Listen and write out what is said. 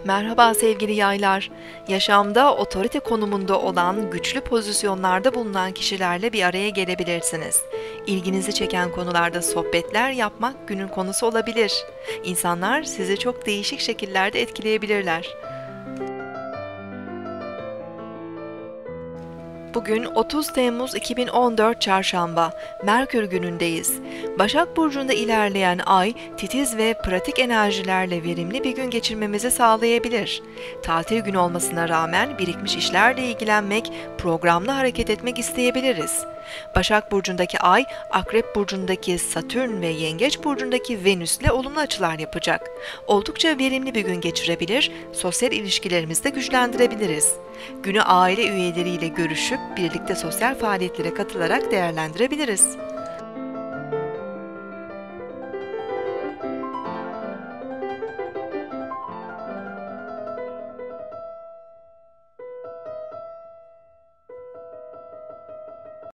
Merhaba sevgili yaylar. Yaşamda otorite konumunda olan, güçlü pozisyonlarda bulunan kişilerle bir araya gelebilirsiniz. İlginizi çeken konularda sohbetler yapmak günün konusu olabilir. İnsanlar sizi çok değişik şekillerde etkileyebilirler. Bugün 30 Temmuz 2014 Çarşamba, Merkür günündeyiz. Başak Burcu'nda ilerleyen ay, titiz ve pratik enerjilerle verimli bir gün geçirmemizi sağlayabilir. Tatil günü olmasına rağmen birikmiş işlerle ilgilenmek, programlı hareket etmek isteyebiliriz. Başak Burcu'ndaki ay, Akrep Burcu'ndaki Satürn ve Yengeç Burcu'ndaki Venüs'le olumlu açılar yapacak. Oldukça verimli bir gün geçirebilir, sosyal ilişkilerimizi de güçlendirebiliriz. Günü aile üyeleriyle görüşüp birlikte sosyal faaliyetlere katılarak değerlendirebiliriz.